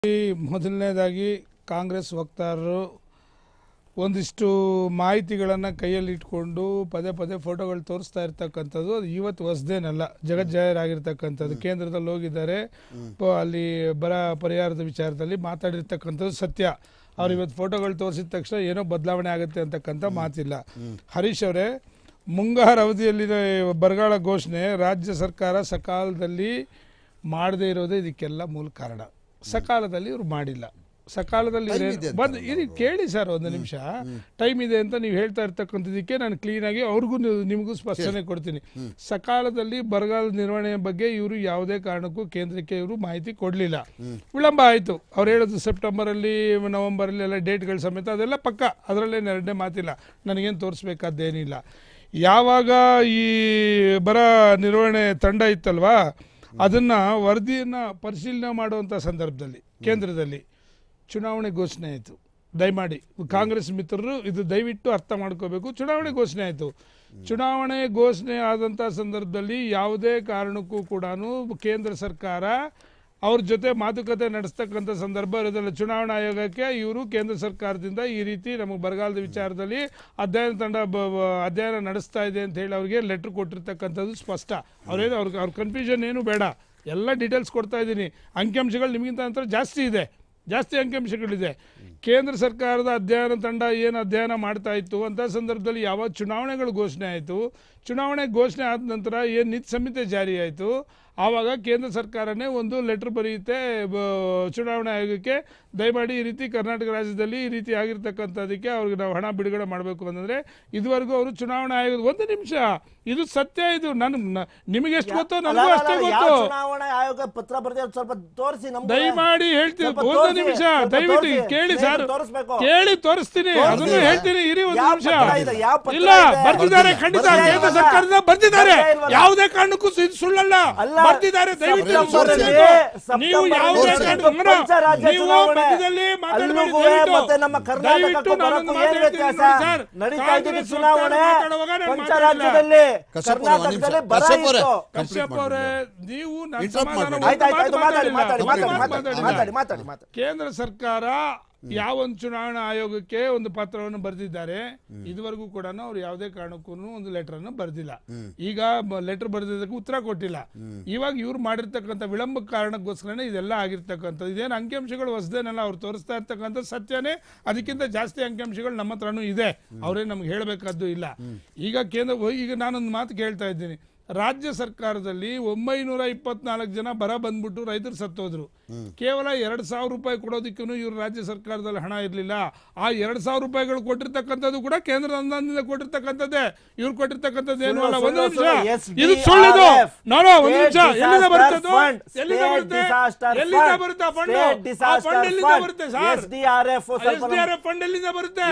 ಮೊದಲನೇದಾಗಿ ಕಾಂಗ್ರೆಸ್ ವಕ್ತಾರರು ಒಂದಿಷ್ಟು ಮಾಹಿತಿಗಳನ್ನು ಕೈಯಲ್ಲಿ ಇಟ್ಕೊಂಡು ಪದೇ ಪದೇ ಫೋಟೋಗಳು ತೋರಿಸ್ತಾ ಇರ್ತಕ್ಕಂಥದ್ದು ಅದು ಇವತ್ತು ಹೊಸದೇನಲ್ಲ, ಜಗಜ್ಜಾಹೀರಾಗಿರ್ತಕ್ಕಂಥದ್ದು. ಕೇಂದ್ರದಲ್ಲಿ ಹೋಗಿದ್ದಾರೆ, ಅಲ್ಲಿ ಬರ ಪರಿಹಾರದ ವಿಚಾರದಲ್ಲಿ ಮಾತಾಡಿರ್ತಕ್ಕಂಥದ್ದು ಸತ್ಯ. ಅವ್ರು ಇವತ್ತು ಫೋಟೋಗಳು ತೋರಿಸಿದ ತಕ್ಷಣ ಏನೋ ಬದಲಾವಣೆ ಆಗುತ್ತೆ ಅಂತಕ್ಕಂಥ ಮಾತಿಲ್ಲ. ಹರೀಶ್ ಅವರೇ, ಮುಂಗಾರು ಅವಧಿಯಲ್ಲಿ ಬರಗಾಲ ಘೋಷಣೆ ರಾಜ್ಯ ಸರ್ಕಾರ ಸಕಾಲದಲ್ಲಿ ಮಾಡದೇ ಇರೋದೇ ಇದಕ್ಕೆಲ್ಲ ಮೂಲ ಕಾರಣ. ಸಕಾಲದಲ್ಲಿ ಇವ್ರು ಮಾಡಿಲ್ಲ. ಸಕಾಲದಲ್ಲಿ ಇದು ಕೇಳಿ ಸರ್, ಒಂದು ನಿಮಿಷ ಟೈಮ್ ಇದೆ ಅಂತ ನೀವು ಹೇಳ್ತಾ ಇರ್ತಕ್ಕಂಥದಕ್ಕೆ ನಾನು ಕ್ಲೀನಾಗಿ ಅವ್ರಿಗೂ ನಿಮಗೂ ಸ್ಪಷ್ಟನೆ ಕೊಡ್ತೀನಿ. ಸಕಾಲದಲ್ಲಿ ಬರಗಾಲ ನಿರ್ವಹಣೆಯ ಬಗ್ಗೆ ಇವರು ಯಾವುದೇ ಕಾರಣಕ್ಕೂ ಕೇಂದ್ರಕ್ಕೆ ಇವರು ಮಾಹಿತಿ ಕೊಡಲಿಲ್ಲ. ವಿಳಂಬ ಆಯಿತು. ಅವ್ರು ಹೇಳೋದು ಸೆಪ್ಟೆಂಬರಲ್ಲಿ ನವೆಂಬರಲ್ಲಿ ಎಲ್ಲ ಡೇಟ್ಗಳ ಸಮೇತ ಅದೆಲ್ಲ ಪಕ್ಕ, ಅದರಲ್ಲೇನು ಎರಡನೇ ಮಾತಿಲ್ಲ. ನನಗೇನು ತೋರಿಸ್ಬೇಕಾದ್ದೇನಿಲ್ಲ. ಯಾವಾಗ ಈ ಬರ ನಿರ್ವಹಣೆ ತಂಡ ಇತ್ತಲ್ವಾ, ಅದನ್ನು ವರದಿಯನ್ನು ಪರಿಶೀಲನೆ ಮಾಡುವಂಥ ಸಂದರ್ಭದಲ್ಲಿ ಕೇಂದ್ರದಲ್ಲಿ ಚುನಾವಣೆ ಘೋಷಣೆ ಆಯಿತು. ದಯಮಾಡಿ ಕಾಂಗ್ರೆಸ್ ಮಿತ್ರರು ಇದು ದಯವಿಟ್ಟು ಅರ್ಥ ಮಾಡ್ಕೋಬೇಕು. ಚುನಾವಣೆ ಘೋಷಣೆ ಆಯಿತು. ಚುನಾವಣೆ ಘೋಷಣೆ ಆದಂಥ ಸಂದರ್ಭದಲ್ಲಿ ಯಾವುದೇ ಕಾರಣಕ್ಕೂ ಕೂಡ ಕೇಂದ್ರ ಸರ್ಕಾರ ಅವ್ರ ಜೊತೆ ಮಾತುಕತೆ ನಡೆಸ್ತಕ್ಕಂಥ ಸಂದರ್ಭ ಇರೋದಿಲ್ಲ. ಚುನಾವಣಾ ಆಯೋಗಕ್ಕೆ ಇವರು ಕೇಂದ್ರ ಸರ್ಕಾರದಿಂದ ಈ ರೀತಿ ನಮಗೆ ಬರಗಾಲದ ವಿಚಾರದಲ್ಲಿ ಅಧ್ಯಯನ ತಂಡ ಅಧ್ಯಯನ ನಡೆಸ್ತಾ ಇದೆ ಅಂತ ಹೇಳಿ ಅವ್ರಿಗೆ ಲೆಟ್ರ್ ಕೊಟ್ಟಿರ್ತಕ್ಕಂಥದ್ದು ಸ್ಪಷ್ಟ. ಅವ್ರ ಕನ್ಫ್ಯೂಷನ್ ಏನು ಬೇಡ, ಎಲ್ಲ ಡೀಟೇಲ್ಸ್ ಕೊಡ್ತಾ ಇದ್ದೀನಿ. ಅಂಕಿಅಂಶಗಳು ನಿಮಗಿಂತ ನಂತರ ಜಾಸ್ತಿ ಅಂಕಿಅಂಶಗಳಿದೆ. ಕೇಂದ್ರ ಸರ್ಕಾರದ ಅಧ್ಯಯನ ತಂಡ ಏನು ಅಧ್ಯಯನ ಮಾಡ್ತಾ ಇತ್ತು ಅಂತ ಸಂದರ್ಭದಲ್ಲಿ ಯಾವಾಗ ಚುನಾವಣೆಗಳು ಘೋಷಣೆ ಆಯಿತು, ಚುನಾವಣೆ ಘೋಷಣೆ ಆದ ನಂತರ ಏನು ನೀತಿ ಸಂಹಿತೆ ಜಾರಿ ಆಯಿತು, ಆವಾಗ ಕೇಂದ್ರ ಸರ್ಕಾರನೇ ಒಂದು ಲೆಟ್ರ್ ಬರೆಯುತ್ತೆ ಚುನಾವಣಾ ಆಯೋಗಕ್ಕೆ, ದಯಮಾಡಿ ಈ ರೀತಿ ಕರ್ನಾಟಕ ರಾಜ್ಯದಲ್ಲಿ ಈ ರೀತಿ ಆಗಿರ್ತಕ್ಕಂಥದಕ್ಕೆ ಅವ್ರಿಗೆ ನಾವು ಹಣ ಬಿಡುಗಡೆ ಮಾಡಬೇಕು ಅಂತಂದರೆ ಇದುವರೆಗೂ ಅವರು ಚುನಾವಣಾ ಆಯೋಗದ ಒಂದು ನಿಮಿಷ, ಇದು ಸತ್ಯ. ಇದು ನಿಮಗೆ ಎಷ್ಟು ಗೊತ್ತೋ ನನಗೂ ಅಷ್ಟೇ ಗೊತ್ತು. ಚುನಾವಣಾ ಆಯೋಗ ಪತ್ರ ಬರೆದಿರೋದು ಸ್ವಲ್ಪ ತೋರಿಸಿ, ದಯಮಾಡಿ ಹೇಳ್ತೀನಿ. ಒಂದು ನಿಮಿಷ ದಯವಿಟ್ಟು ಕೇಳಿ ಸರ್, ಕೇಳಿ ತೋರಿಸ್ತೀನಿ, ಅದನ್ನು ಹೇಳ್ತೀನಿ. ಇರಿ ಒಂದು ನಿಮಿಷ. ಇಲ್ಲ, ಬರ್ದಿದ್ದಾರೆ, ಖಂಡಿತ ಕೇಂದ್ರ ಸರ್ಕಾರದ ಬರ್ದಿದ್ದಾರೆ, ಯಾವುದೇ ಕಾರಣಕ್ಕೂ ಇದು ಸುಳ್ಳಲ್ಲ, ಬರ್ದಿದ್ದಾರೆ. ದಯವಿಟ್ಟು ನೀವು ಯಾವುದೇ ಕೇಂದ್ರ ಸರ್ಕಾರ ಯಾವೊಂದು ಚುನಾವಣಾ ಆಯೋಗಕ್ಕೆ ಒಂದು ಪತ್ರವನ್ನು ಬರೆದಿದ್ದಾರೆ, ಇದುವರೆಗೂ ಕೂಡ ಅವ್ರು ಯಾವುದೇ ಕಾರಣಕ್ಕೂ ಒಂದು ಲೆಟರ್ ಅನ್ನು ಬರೆದಿಲ್ಲ. ಈಗ ಲೆಟರ್ ಬರೆದಿದ್ದಕ್ಕೆ ಉತ್ತರ ಕೊಟ್ಟಿಲ್ಲ. ಇವಾಗ ಇವ್ರು ಮಾಡಿರ್ತಕ್ಕಂಥ ವಿಳಂಬ ಕಾರಣಕ್ಕೋಸ್ಕರನೇ ಇದೆಲ್ಲ ಆಗಿರ್ತಕ್ಕಂಥದ್ದು. ಇದೇನು ಅಂಕಿಅಂಶಗಳು ಹೊಸದೇನಲ್ಲ, ಅವ್ರು ತೋರಿಸ್ತಾ ಇರ್ತಕ್ಕಂಥ ಸತ್ಯನೇ. ಅದಕ್ಕಿಂತ ಜಾಸ್ತಿ ಅಂಕಿಅಂಶಗಳು ನಮ್ಮ ಹತ್ರನೂ ಇದೆ, ಅವರೇ ನಮ್ಗೆ ಹೇಳಬೇಕಾದ್ದು ಇಲ್ಲ. ಈಗ ನಾನೊಂದು ಮಾತು ಕೇಳ್ತಾ ಇದ್ದೀನಿ. ರಾಜ್ಯ ಸರ್ಕಾರದಲ್ಲಿ 924 ಜನ ಬರ ಬಂದ್ಬಿಟ್ಟು ರೈತರು ಸತ್ತೋದ್ರು. ಕೇವಲ 2,000 ರೂಪಾಯಿ ಕೊಡೋದಕ್ಕೂ ಇವರು ರಾಜ್ಯ ಸರ್ಕಾರದಲ್ಲಿ ಹಣ ಇರಲಿಲ್ಲ. ಆ 2,000 ರೂಪಾಯಿಗಳು ಕೊಟ್ಟಿರ್ತಕ್ಕಂಥದ್ದು ಕೂಡ ಕೇಂದ್ರ ಅನುದಾನದಿಂದ ಕೊಟ್ಟಿರ್ತಕ್ಕಂಥದ್ದೇ. ಇವ್ರು ಕೊಟ್ಟಿರ್ತಕ್ಕಂಥದ್ದು ಏನು ಅಲ್ಲ. ಒಂದು ನಿಮಿಷ, ಇದು ಸುಳ್ಳಿದು. ನೋಡೋ ಒಂದು ನಿಮಿಷ, ಎಲ್ಲಿಂದ ಬರ್ತದ್ದು? ಎಲ್ಲಿಂದ ಬರುತ್ತೆ ಫಂಡ್? ಎಲ್ಲಿಂದ ಬರುತ್ತೆ ಸರ್? SDRF ಫಂಡ್ ಎಲ್ಲಿಂದ ಬರುತ್ತೆ?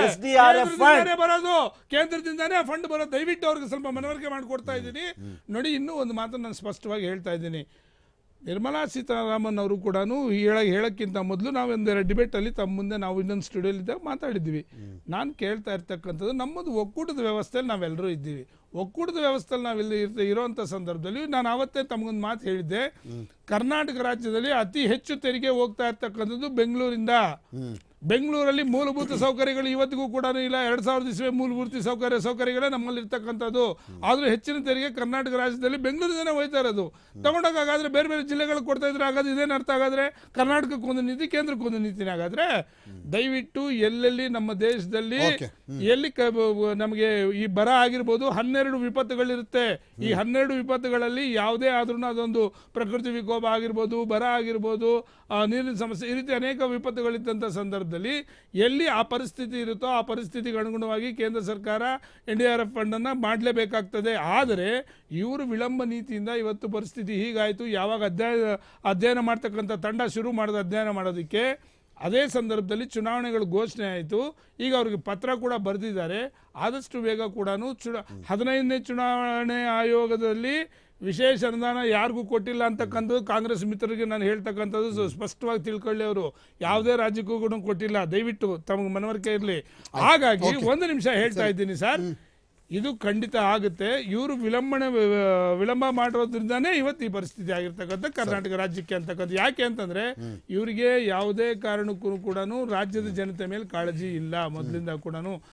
ಬರೋದು ಕೇಂದ್ರದಿಂದಾನೇ ಫಂಡ್ ಬರೋದು. ದಯವಿಟ್ಟು ಅವ್ರಿಗೆ ಸ್ವಲ್ಪ ಮನವರಿಕೆ ಮಾಡಿಕೊಡ್ತಾ ಇದ್ದೀನಿ. ನೋಡಿ, ಇನ್ನೂ ಒಂದು ಮಾತನ್ನು ನಾನು ಸ್ಪಷ್ಟವಾಗಿ ಹೇಳ್ತಾ ಇದ್ದೀನಿ. ನಿರ್ಮಲಾ ಸೀತಾರಾಮನ್ ಅವರು ಕೂಡ ಹೇಳೋಕ್ಕಿಂತ ಮೊದಲು ನಾವು ಒಂದೆರಡು ಡಿಬೇಟಲ್ಲಿ ತಮ್ಮ ಮುಂದೆ ನಾವು ಇನ್ನೊಂದು ಸ್ಟುಡಿಯೋಲಿದ್ದಾಗ ಮಾತಾಡಿದ್ವಿ. ನಾನು ಕೇಳ್ತಾ ಇರ್ತಕ್ಕಂಥದ್ದು, ನಮ್ಮದು ಒಕ್ಕೂಟದ ವ್ಯವಸ್ಥೆಯಲ್ಲಿ ನಾವೆಲ್ಲರೂ ಇದ್ದೀವಿ. ಒಕ್ಕೂಟದ ವ್ಯವಸ್ಥೆಯಲ್ಲಿ ನಾವೆಲ್ಲ ಇರೋವಂಥ ಸಂದರ್ಭದಲ್ಲಿ ನಾನು ಆವತ್ತೇ ತಮಗೊಂದು ಮಾತು ಹೇಳಿದ್ದೆ. ಕರ್ನಾಟಕ ರಾಜ್ಯದಲ್ಲಿ ಅತಿ ಹೆಚ್ಚು ತೆರಿಗೆ ಹೋಗ್ತಾ ಇರ್ತಕ್ಕಂಥದ್ದು ಬೆಂಗಳೂರಿಂದ. ಬೆಂಗಳೂರಲ್ಲಿ ಮೂಲಭೂತ ಸೌಕರ್ಯಗಳು ಇವತ್ತಿಗೂ ಕೂಡ ಇಲ್ಲ. 2000 ಇಸ್ವಿ ಮೂಲಭೂತ ಸೌಕರ್ಯಗಳೇ ನಮ್ಮಲ್ಲಿ ಇರ್ತಕ್ಕಂಥದ್ದು. ಆದರೂ ಹೆಚ್ಚಿನ ತೆರಿಗೆ ಕರ್ನಾಟಕ ರಾಜ್ಯದಲ್ಲಿ ಬೆಂಗಳೂರಿಂದನೇ ಹೋಯ್ತಾ ಇರೋದು. ತಗೊಂಡೋಗಾದ್ರೆ ಬೇರೆ ಬೇರೆ ಜಿಲ್ಲೆಗಳಿಗೆ ಕೊಡ್ತಾ ಇದ್ರೆ ಆಗೋದು ಇದೇನು ಅರ್ಥ ಆಗಾದ್ರೆ? ಕರ್ನಾಟಕಕ್ಕೊಂದು ನೀತಿ, ಕೇಂದ್ರಕ್ಕೊಂದು ನೀತಿನೇ ಆಗಾದ್ರೆ? ದಯವಿಟ್ಟು ಎಲ್ಲೆಲ್ಲಿ ನಮ್ಮ ದೇಶದಲ್ಲಿ ಎಲ್ಲಿ ನಮಗೆ ಈ ಬರ ಆಗಿರ್ಬೋದು, 12 ವಿಪತ್ತುಗಳಿರುತ್ತೆ. ಈ 12 ವಿಪತ್ತುಗಳಲ್ಲಿ ಯಾವುದೇ ಆದ್ರೂ ಅದೊಂದು ಪ್ರಕೃತಿ ವಿಕೋಪ ಆಗಿರ್ಬೋದು, ಬರ ಆಗಿರ್ಬೋದು, ನೀರಿನ ಸಮಸ್ಯೆ, ಈ ರೀತಿ ಅನೇಕ ವಿಪತ್ತುಗಳಿದ್ದಂಥ ಸಂದರ್ಭದಲ್ಲಿ ಎಲ್ಲಿ ಆ ಪರಿಸ್ಥಿತಿ ಇರುತ್ತೋ ಆ ಪರಿಸ್ಥಿತಿಗೆ ಅನುಗುಣವಾಗಿ ಕೇಂದ್ರ ಸರ್ಕಾರ NDRF ಫಂಡನ್ನು ಮಾಡಲೇಬೇಕಾಗ್ತದೆ. ಆದರೆ ಇವರು ವಿಳಂಬ ನೀತಿಯಿಂದ ಇವತ್ತು ಪರಿಸ್ಥಿತಿ ಹೀಗಾಯಿತು. ಯಾವಾಗ ಅಧ್ಯಯನ ಮಾಡ್ತಕ್ಕಂಥ ತಂಡ ಶುರು ಮಾಡೋದು ಅಧ್ಯಯನ ಮಾಡೋದಕ್ಕೆ, ಅದೇ ಸಂದರ್ಭದಲ್ಲಿ ಚುನಾವಣೆಗಳು ಘೋಷಣೆ ಆಯಿತು. ಈಗ ಅವ್ರಿಗೆ ಪತ್ರ ಕೂಡ ಬರೆದಿದ್ದಾರೆ. ಆದಷ್ಟು ಬೇಗ ಕೂಡ 15ನೇ ಚುನಾವಣೆ ಆಯೋಗದಲ್ಲಿ ವಿಶೇಷ ಅನುದಾನ ಯಾರಿಗೂ ಕೊಟ್ಟಿಲ್ಲ ಅಂತಕ್ಕಂಥದ್ದು ಕಾಂಗ್ರೆಸ್ ಮಿತ್ರರಿಗೆ ನಾನು ಹೇಳ್ತಕ್ಕಂಥದ್ದು ಸ್ಪಷ್ಟವಾಗಿ ತಿಳ್ಕೊಳ್ಳಿ. ಅವರು ಯಾವುದೇ ರಾಜ್ಯಕ್ಕೂ ಕೂಡ ಕೊಟ್ಟಿಲ್ಲ. ದಯವಿಟ್ಟು ತಮಗೆ ಮನವರಿಕೆ ಇರಲಿ. ಹಾಗಾಗಿ ಒಂದು ನಿಮಿಷ ಹೇಳ್ತಾ ಇದ್ದೀನಿ ಸರ್, ಇದು ಖಂಡಿತ ಆಗುತ್ತೆ. ಇವರು ವಿಳಂಬ ಮಾಡಿರೋದ್ರಿಂದಾನೇ ಇವತ್ತು ಈ ಪರಿಸ್ಥಿತಿ ಆಗಿರ್ತಕ್ಕಂಥ ಕರ್ನಾಟಕ ರಾಜ್ಯಕ್ಕೆ ಅಂತಕ್ಕಂಥ. ಯಾಕೆ ಅಂತಂದ್ರೆ ಇವರಿಗೆ ಯಾವುದೇ ಕಾರಣಕ್ಕೂ ಕೂಡ ರಾಜ್ಯದ ಜನತೆ ಮೇಲೆ ಕಾಳಜಿ ಇಲ್ಲ ಮೊದಲಿಂದ ಕೂಡ.